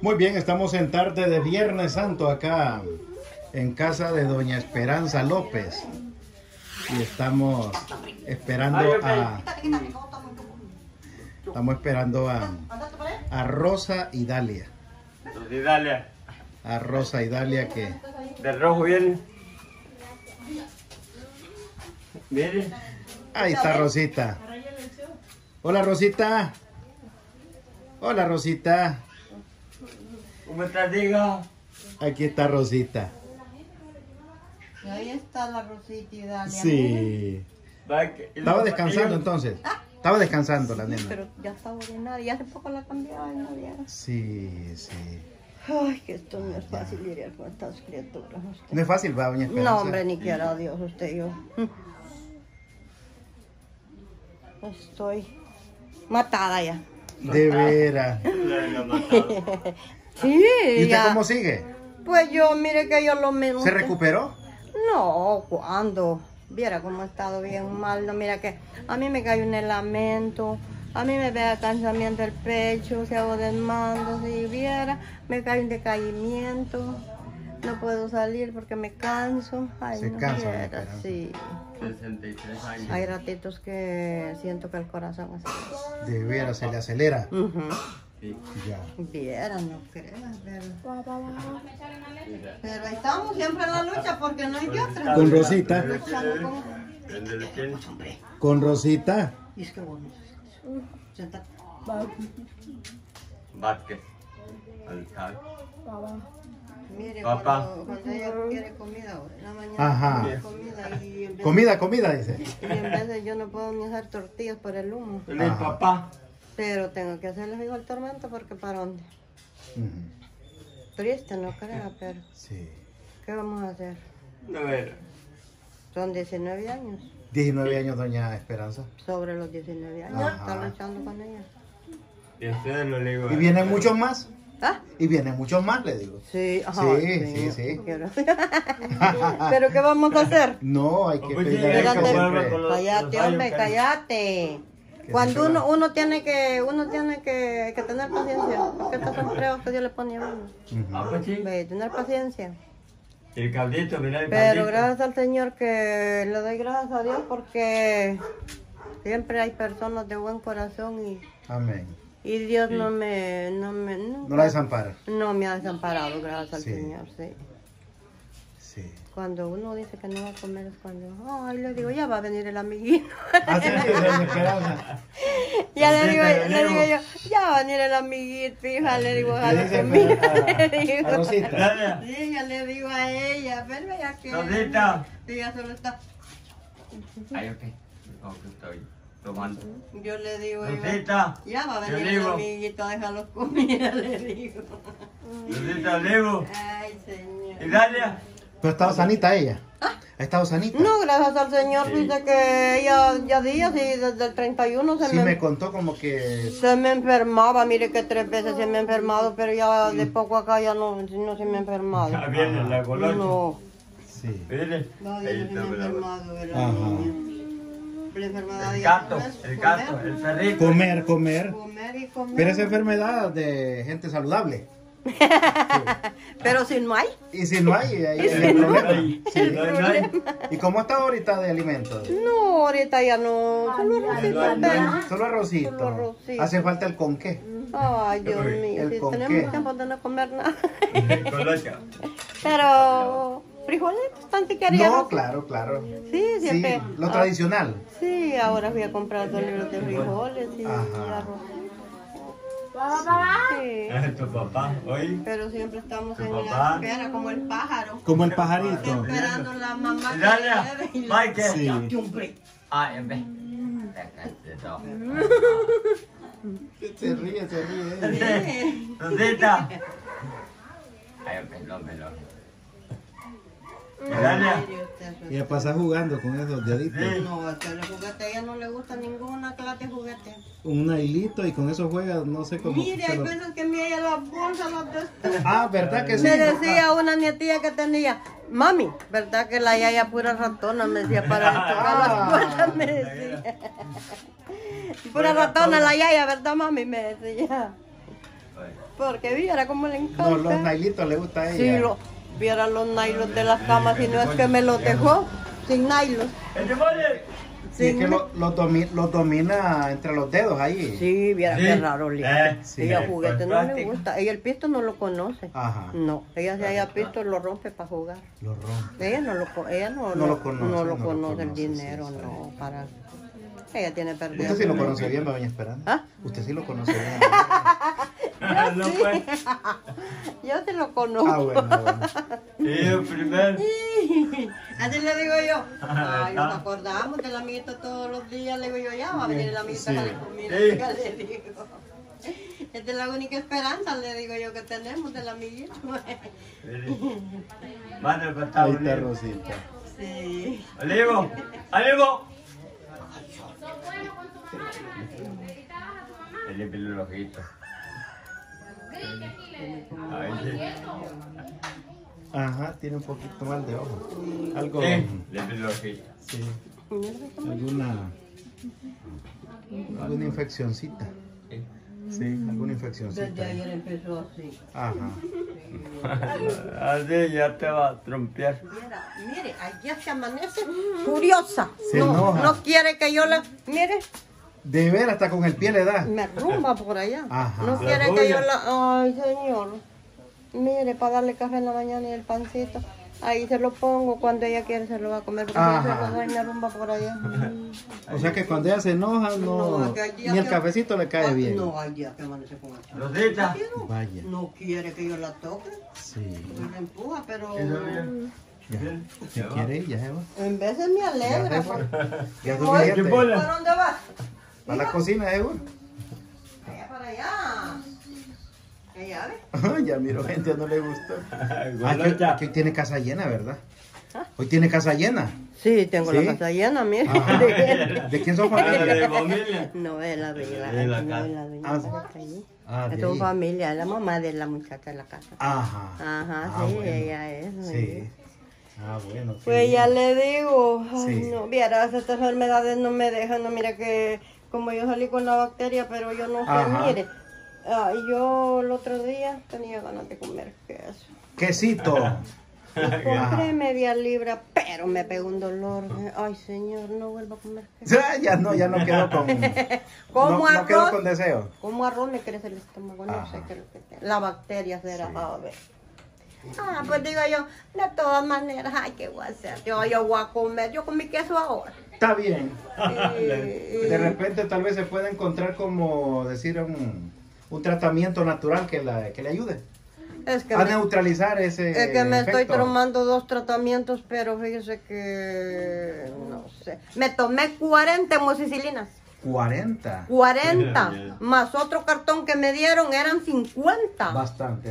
Muy bien, estamos en tarde de Viernes Santo acá en casa de doña Esperanza López. Y estamos esperando a Rosa y Dalia. A Rosa y Dalia que... Del rojo viene. Viene. Ahí está Rosita. Hola Rosita. Hola Rosita. ¿Cómo estás, diga? Aquí está Rosita. Ahí está la Rosita y Dalia. Sí. Estaba descansando entonces. Estaba descansando la nena. Pero ya está ordenada. Y hace poco la cambiaron, ¿no? Sí, sí. Ay, que esto no es fácil lidiar con estas criaturas. Usted. No es fácil, va, doña Esperanza. No, hombre, ni quiera Dios, usted y yo. Estoy matada ya. De veras. Sí, ¿Y usted ya. cómo sigue? Pues yo, mire que yo lo mismo. ¿Se recuperó? No, ¿cuándo? Viera cómo he estado bien mal. No, mira que a mí me cae un lamento. A mí me pega cansamiento del pecho, se hago desmandos. Si viera, me cae un decaimiento. No puedo salir porque me canso. Ay, Se no cansa, viera, ¿no? sí. 63 años. Hay ratitos que siento que el corazón así. De veras, se le acelera. Sí. Ya. Viera, no creas, pero ahí estamos siempre en la lucha porque no hay de otra. Con Rosita. Luchando con... ¿Dónde tiene? Con Rosita. Y es que bueno. Sentate. Vázquez. Alcalde. Mire, Papá. cuando ella quiere comida, en la mañana Ajá. quiere comida y en vez, Comida, dice. y en vez de yo no puedo ni hacer tortillas por el humo. ¿Dónde es el Ajá. papá? Pero tengo que hacerles igual tormento porque para dónde. Triste, no crea, pero Sí. ¿qué vamos a hacer? No ver. Son 19 años. 19 años, doña Esperanza. Sobre los 19 años. Ajá. Está luchando con ella. Y ustedes no le digo. ¿Y vienen muchos más? ¿Ah? Y vienen muchos más, le digo. Sí, ajá, Sí. quiero. Pero ¿qué vamos a hacer? No, hay que Pues pedir sí, a espérate. siempre. Cállate, hombre, cállate. Que Cuando se uno tiene que tener paciencia, porque estos son pruebas que Dios le pone a uno. Ah, pues sí. Ve, tener paciencia. El caldito, mira el Pero caldito. gracias al Señor que le doy gracias a Dios porque siempre hay personas de buen corazón Amén. y Dios no No la desampara. no me ha desamparado, gracias al Sí. Señor, sí. Sí. Cuando uno dice que no va a comer es cuando, ay, le digo, ya va a venir el amiguito. Así es, doña Esperanza. Ya le digo Rosita, yo, ya va a venir el amiguito, hija, le digo, Le ojalá dice conmigo. a Rosita. Dale. Sí, ya le digo a ella, pero ya que... Rosita. Ella solo está... Ay, ok. No, que estoy tomando. Yo le digo, Rosita. ya va a Yo venir el digo. amiguito, déjalo comer, le digo. Rosita, Lego. Ay, señor. ¿Y Dalia? Pero ha estado sanita ella. Ha estado sanita. No, gracias al Señor, dice que ella ya días y desde el 31 Sí, me contó como que... se me enfermaba, mire que 3 veces se me ha enfermado, pero ya de poco acá ya no se me ha enfermado. Ya viene la colocha. No, Sí. Mire. no, ya Ahí no se me está, ha mira. enfermado, ¿verdad? Ajá. La enfermedad El ya gato, no es el gato, comer, el perrito. Comer. comer y comer. Pero es enfermedad de gente saludable. Pero si no hay, Y si no hay, ahí hay el problema. Sí. No hay. ¿Y cómo está ahorita de alimentos? no, ahorita ya no, solo arrocito, pero... Solo arrocito. Solo arrocito. Hace falta el con qué. Ay, Dios mío, ¿El si con tenemos qué? tiempo de no comer nada. Colocha. Pero frijolitos, tanto quería. No, claro. Sí, Sí, siempre. lo tradicional. Sí, ahora fui a comprar 2 libros de frijoles y Ajá. arroz. Sí, Tu papá, hoy. pero siempre estamos ¿Tu en papá? la espera como el pájaro. Como el pajarito. Esperando la mamá que Dalia, lleve y la... Michael. Sí. Hombre. Ah, en vez. Se ríe. Rosita. Ay, melón. Dalia. Y a pasar jugando con esos deditos. Sí. No, es que el juguete a ella no le gusta ninguna clase de juguete. Un hilito y con eso juega, no sé cómo. Mire, hay veces que mi ella las bolsas las destruye. Ah, ¿verdad que sí? Me decía una nietilla que tenía, mami, ¿verdad que la yaya pura ratona? Me decía, para tocar las puertas, me decía. Pura ratona la yaya, ¿verdad, mami? Me decía. Porque viera cómo le encanta. No, los nailitos le gusta a Sí, ella. viera los nylons de las camas, y no es que me los dejó sin nylons. Y es que los domina entre los dedos ahí. Sí, viera qué raro, Lía. Sí. Ella juguete no le gusta. Ella el pisto no lo conoce. Ajá. No, ella si haya pisto lo rompe para jugar. Lo rompe. Ella no lo lo conoce el conoce, dinero, sí, está no, para. Ella tiene perdido. Usted sí lo conoce bien, doña Esperanza. ¿Ah? Usted sí lo conoce bien. No, pues. Yo sí lo conozco. Ah, bueno. Yo primero. Así le digo yo. Ay, nos acordamos del amiguito todos los días. Le digo yo, ya va a venir el amiguito Sí. a salir conmigo. Sí. Ya le digo. Esta es la única esperanza, le digo yo, que tenemos del amiguito. Manda el Ahí costado. está Rosita. Sí. Olivo. Olivo. Le limpia el ojito. Ahí sí. Ajá, tiene un poquito mal de ojo. Algo. Sí, limpia el ojito. Sí. Alguna infeccioncita. Sí, alguna Desde infeccioncita. ayer empezó así. Ajá. Así ya te va a trompear. Mire, ayer se amanece furiosa. Se no, enoja. no quiere que yo la... Mire, De ver hasta con el pie le da. me rumba por allá. Ajá. No La quiere que yo tuya. la... Ay, señor. Mire, para darle café en la mañana y el pancito. Ahí se lo pongo, cuando ella quiere se lo va a comer, porque Ajá. ella se lo da y me rumba por allá. O sea que cuando ella se enoja, no, que hay días ni el que- cafecito le cae bien. No, hay días que amanece con el Rosita. Vaya. No quiere que yo la toque. Sí. Me la empuja, pero... Eso bien. Ya. Si quiere, ya se va. En veces me alegra. Ya se pues. fue. Ya es Voy. suficiente. bola? ¿Para dónde vas? A la cocina, seguro. Allá para allá. ¿Qué llave? Ya miro, gente, no le gustó. Golocha. Aquí tiene casa llena, ¿verdad? Hoy tiene casa llena. Sí, tengo ¿Sí? la casa llena, mire. Ajá. ¿De quién son Ah, familia? de familia. No es la dueña, De la no casa. es la dueña Ah, de la casa allí. Ah, de Es su ahí. familia, es la mamá de la muchacha de la casa. Ajá. Ajá, Ah, sí, bueno. ella es. Sí. Ah, bueno. qué Pues ya bien. le digo, ay, Sí. no, vieras, estas enfermedades no me dejan, no, mira que como yo salí con la bacteria, pero yo no sé, Ajá. mire, yo el otro día tenía ganas de comer queso. Quesito. Compré media libra, pero me pegó un dolor. Ay, señor, no vuelvo a comer queso. Ya no quedó con. Como no quedó arroz. con deseo. Como arroz me crece el estómago, no Ajá. sé qué es lo que tiene. La bacteria será, a ver. Pues digo yo, de todas maneras, ay, ¿qué voy a hacer? Yo voy a comer, yo comí queso ahora. Está bien. Y- De repente tal vez se pueda encontrar como decir un tratamiento natural que le ayude es que a me, neutralizar ese es que me estoy efecto. tomando 2 tratamientos, pero fíjese que, no sé, me tomé 40 amoxicilinas. 40. 40, más otro cartón que me dieron eran 50. Bastante.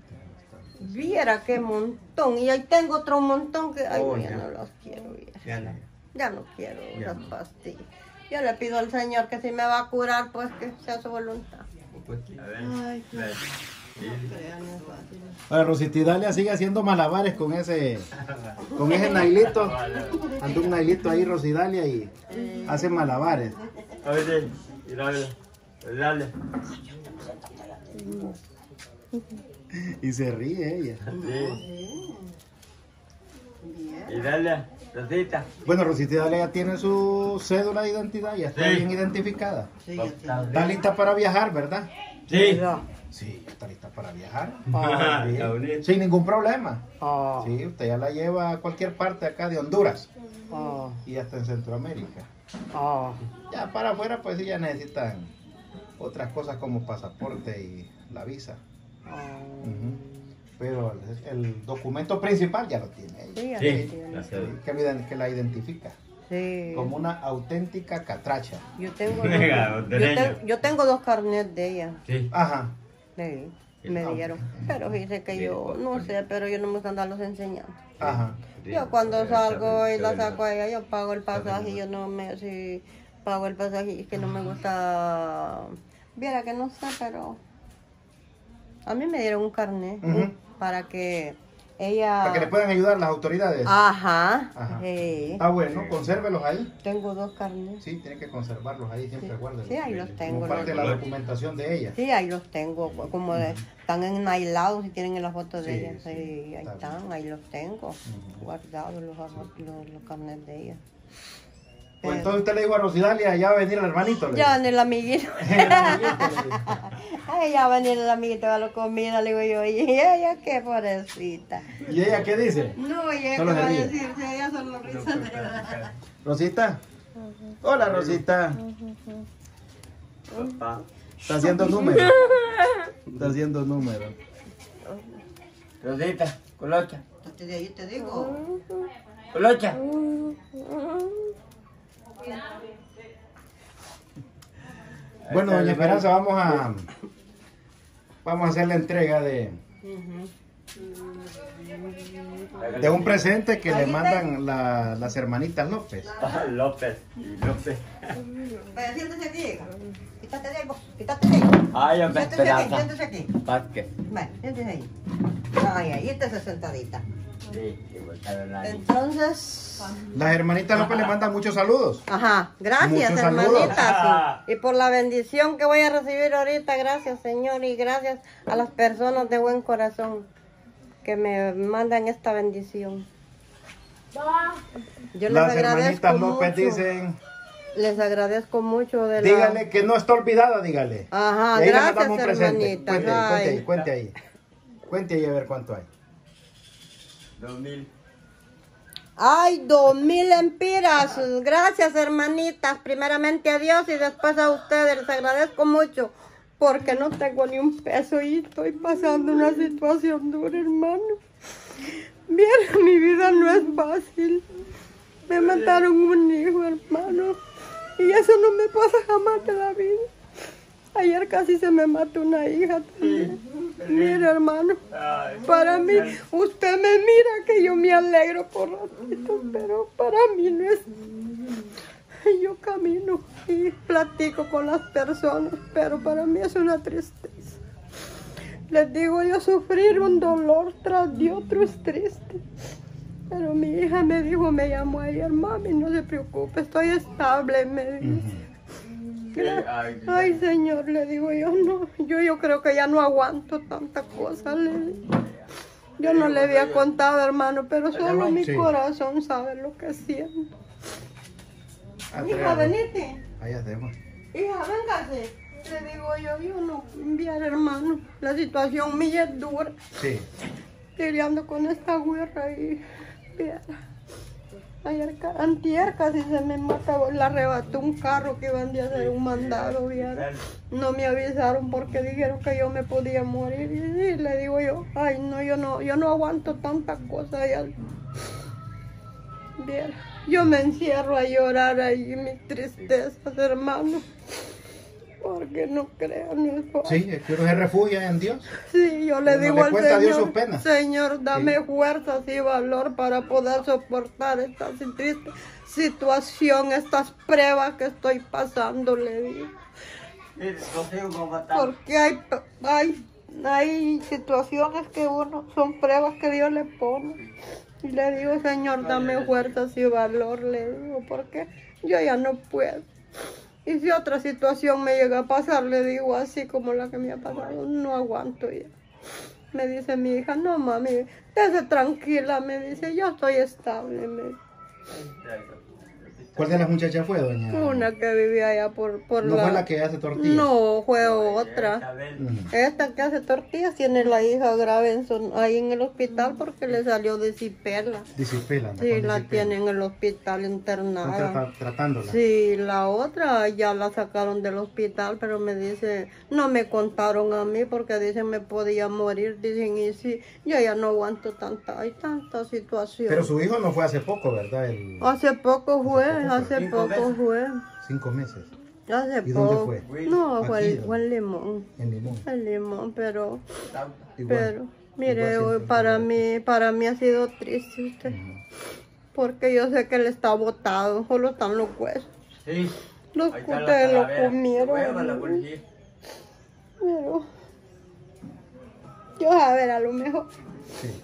Viera qué montón. Y ahí tengo otro montón que, ay, Oh, ya ya. no los quiero, viera. Ya no. Ya no quiero Ya esas no. pastillas. Yo le pido al Señor que si me va a curar, pues que sea su voluntad. A ver. Ay, qué- Ver. Sí. Crean, no es fácil. Bueno, Rositidalia sigue haciendo malabares con ese nailito. Anda un nailito ahí, Rosidalia, y hace malabares. Oye, y dale. Y se ríe ella. Sí. Y dale, Rosita. Bueno, Rositidalia ya tiene su cédula de identidad, ya está Sí. bien identificada. Sí, ya Está lista para viajar, ¿verdad? Sí. Mira. Sí, está lista para viajar. Ah, Sí. Está bonito. Sin ningún problema. ah, Sí, usted ya la lleva a cualquier parte acá de Honduras ah, y hasta en Centroamérica. ah. Ya para afuera, pues sí, ya necesitan otras cosas como pasaporte y la visa. Ujú. Pero el documento principal ya lo tiene ella. Sí, ya Sí. lo tiene. La Sí, cédula. que la identifica Sí. como una auténtica catracha. Yo tengo, Venga, dos, hondureño. yo tengo 2 carnets de ella. Sí. Ajá. Sí, me Ah, dieron. Pero dice que yo, no sé, pero yo no me gusta andarlos enseñando. Ajá. Yo cuando salgo y la saco a ella, yo pago el pasaje, yo no me, si pago el pasaje, es que no me gusta, viera que no sé, pero a mí me dieron un carnet Ujú. para que Ella... Para que le puedan ayudar las autoridades. Ajá. Ajá. Sí. Ah, bueno, consérvelos ahí. Tengo 2 carnes. Sí, tiene que conservarlos ahí, siempre guárdelos. Sí, ahí los tengo. Como parte de la documentación de ella. Sí, ahí los tengo. Como están enailados y tienen la foto de Sí, ella. sí, Sí, ahí está están, ahí los tengo. Guardados los carnes de ella. Pues entonces usted le dijo a Rosidalia, ya va a venir el hermanito. Ya en el amiguito. El amiguito, le dijo. Ay, ya va a venir el amiguito a la comida, le digo yo. Y ella, qué pobrecita. ¿Y ella qué dice? No, ella qué Solo se va a ríe. decir, si ella solo risa. Rosita. Hola, Rosita. Papá. Está haciendo números. Está haciendo números. Rosita, colocha. De ahí te digo. Colocha. Bueno, doña Esperanza, vamos a hacer la entrega de un presente que le mandan las hermanitas López. López. López. Vaya, siéntese aquí, hija. Quítate de ahí, vos. Quítate de ahí. Ay, hombre, Siéntese aquí, Esperanza. siéntese aquí. Vázquez. Vale, siéntese ahí. Ay, ahí está sentadita. Sí, igual que la Entonces... Las hermanitas López le mandan muchos saludos. Ajá, gracias, Muchos saludos. hermanita. Sí. Y por la bendición que voy a recibir ahorita, gracias, Señor, y gracias a las personas de buen corazón que me mandan esta bendición. Yo les Las agradezco hermanitas López mucho. dicen, Les agradezco mucho de la... dígale que no está olvidada, dígale. Ajá, Y ahí le gracias, mandamos un presente. hermanita. Cuente ahí. Cuente ahí a ver cuánto hay. 2000. Ay, 2000 empiras. Gracias, hermanitas. Primeramente a Dios y después a ustedes. Les agradezco mucho porque no tengo ni un peso y estoy pasando una situación dura, hermano. Bien, mi vida no es fácil. Me mataron un hijo, hermano. Y eso no me pasa jamás de la vida. Ayer casi se me mató una hija también. Mira, hermano, para mí, usted me mira que yo me alegro por ratito, pero para mí no es. Yo camino y platico con las personas, pero para mí es una tristeza. Les digo, yo sufrir un dolor tras de otro es triste. Pero mi hija me dijo, me llamó ayer, mami, no se preocupe, estoy estable, me dice. Ay, Señor, le digo yo, no, yo creo que ya no aguanto tanta cosa, le digo. Yo no le había contado, hermano, pero solo mi corazón sabe lo que siento. Hija, venite. Ahí hacemos. Hija, véngase. Le digo yo no enviar, hermano. La situación mía es dura. Sí. Lidiando con esta guerra y viera. Ayer, antier casi se me mata, le arrebató un carro que iban de hacer un mandado, viera. No me avisaron porque dijeron que yo me podía morir. Y le digo yo, ay no, yo no aguanto tanta cosa ya. Viera. Yo me encierro a llorar ahí mis tristezas, hermano. Porque no creo, no es fácil. Sí, es que uno se refugia en Dios. Sí, yo le Uno digo le al cuenta a Dios sus Señor, penas. Señor, dame Sí. fuerzas y valor para poder soportar esta triste situación, estas pruebas que estoy pasando, le digo. Porque hay situaciones que son pruebas que Dios le pone. Y le digo, Señor, dame fuerzas y valor, le digo, porque yo ya no puedo. Y si otra situación me llega a pasar, le digo, así como la que me ha pasado, no aguanto ya. Me dice mi hija, no mami, esté tranquila, me dice, yo estoy estable. ¿Cuál de las muchachas fue, doña? Una que vivía allá por ¿No fue la que hace tortillas? No, fue otra. Ujú. Esta que hace tortillas tiene la hija grave ahí en el hospital porque le salió de disipela. Disipela, ¿no? Sí, Con la disipela. tiene en el hospital Están internada. tratándola. Sí, la otra ya la sacaron del hospital, pero me dice, no me contaron a mí porque dicen me podía morir, dicen, y sí, yo ya no aguanto tanta situación. Pero su hijo no fue hace poco, ¿verdad? Hace poco fue, hace 5 poco meses. fue, 5 meses. hace ¿Y poco. dónde fue? No, Aquí, fue ¿dónde? en Limón, En Limón. en Limón, pero, Igual. mire, Igual hoy siempre. para mí ha sido triste usted, porque yo sé que él está botado, solo están los huesos. Sí. Los Ahí está la ustedes lo calavera. comieron. Hueva la policía. Pero yo a ver, a lo mejor. Sí.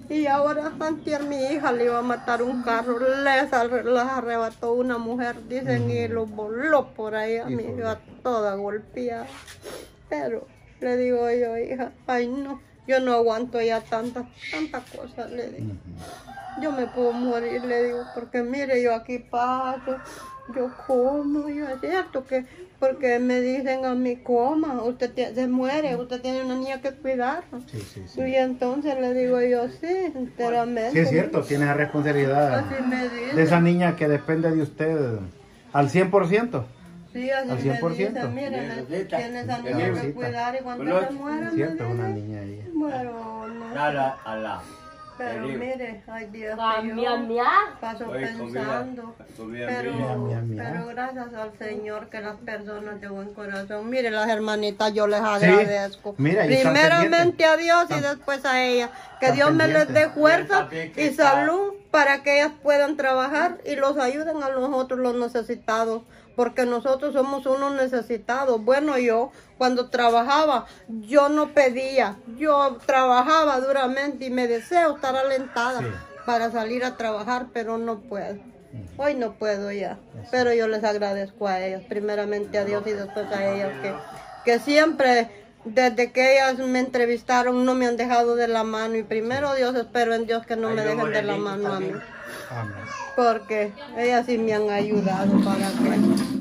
Y ahora antier mi hija le iba a matar un carro, les arrebató una mujer, dicen, y lo voló por ahí a mi hija toda golpeada. Pero le digo yo, hija, ay no, yo no aguanto ya tanta cosa, le digo. Yo me puedo morir, le digo, porque mire, yo aquí paso, yo como, yo es cierto que, porque me dicen a mí, coma, usted se muere, usted tiene una niña que cuidar. Sí. Y entonces le digo yo, sí, enteramente. Sí, es cierto, tiene la responsabilidad Así me dicen. de esa niña que depende de usted al 100%. Sí, así al 100%. me dicen, mire, tiene esa niña que cuidar y cuando se muera, Es me cierto, dicen, una niña ahí. bueno, no. Nada. Pero mire, ay Dios, que Mia, yo mia. paso Oye, pensando, comida pero gracias al Señor que las personas de buen corazón, mire las hermanitas, yo les agradezco. Mira, y están primeramente pendientes. a Dios y después a ellas, que Están Dios me les dé pendientes. fuerza También que y está- salud para que ellas puedan trabajar y los ayuden a nosotros los necesitados, porque nosotros somos unos necesitados. Bueno, yo cuando trabajaba, yo no pedía, yo trabajaba duramente y me deseo estar alentada para salir a trabajar, pero no puedo. Hoy no puedo ya, pero yo les agradezco a ellas, primeramente a Dios y después a ellas, que siempre, desde que ellas me entrevistaron, no me han dejado de la mano. Y primero Dios, espero en Dios que no me dejen de la mano a mí, Amén. porque ellas sí me han ayudado para que...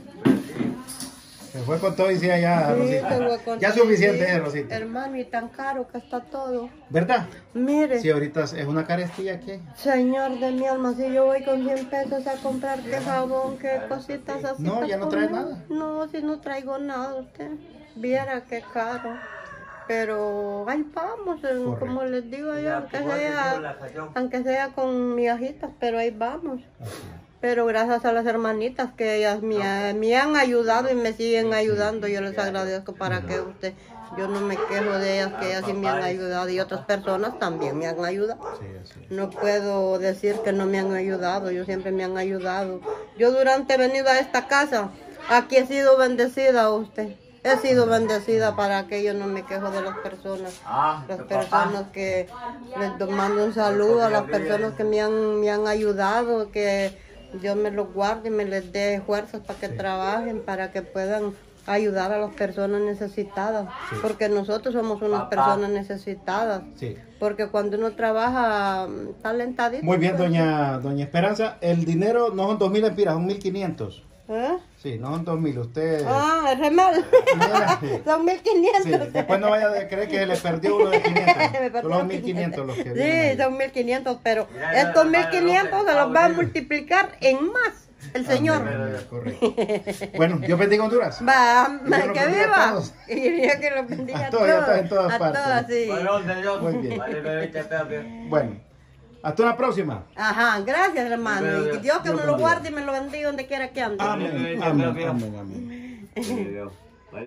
Se fue con todo y decía ya, Sí, Rosita. se fue con Ya todo. suficiente, Sí, Rosita. hermano, y tan caro que está todo. ¿Verdad? Mire, Sí, ahorita es una carestía aquí. Señor de mi alma, si yo voy con 100 pesos a comprar qué jabón, qué cositas así. No, para ya no trae comer. nada. No, si no traigo nada, usted viera qué caro. Pero ahí vamos, como les digo yo, aunque sea con migajitas, pero ahí vamos. Pero gracias a las hermanitas que ellas me han ayudado y me siguen ayudando, yo les agradezco para que usted, yo no me quejo de ellas, que ellas sí me han ayudado y otras personas también me han ayudado. Sí, así. No puedo decir que no me han ayudado, yo siempre me han ayudado. Yo durante he venido a esta casa, aquí he sido bendecida usted. He sido bendecida para que yo no me quejo de las personas. Las personas que les mando un saludo a las personas que me han ayudado, que Dios me los guarde y me les dé fuerzas para que trabajen, para que puedan ayudar a las personas necesitadas, porque nosotros somos unas personas necesitadas, Sí. porque cuando uno trabaja talentadito. Muy bien, pues, doña Esperanza. El dinero no son 2.000 empiras, son 1.500. ¿eh? Sí, no son 2.000. Usted... Ah, es re mal. Sí. Son 1.500. Sí, después no vaya a creer que le perdió uno de 500. Me perdí Son los 1.500 los que Sí, vienen ahí. son 1.500, pero Mira, estos ya, 1.500 se los va a multiplicar en más el Señor. Amén, correcto. Bueno, Dios bendiga Honduras. Va, Dios los que bendiga a viva. todos. Y yo que los bendiga A a todos, todos. ya está en todas a partes. todas, sí. Muy bien. Bueno, hasta una próxima. Ajá, gracias hermano. Y Dios que Dios me lo bendiga. guarde y me lo bendiga donde quiera que ande. Amén, amén, amén, amén. Amén.